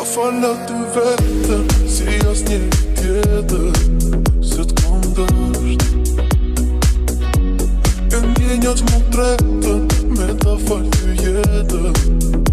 Fala ty vetëm, si as një tjetër, se t'kom dësht. E ndjenjat mu tretën, me ta falë ty jetën.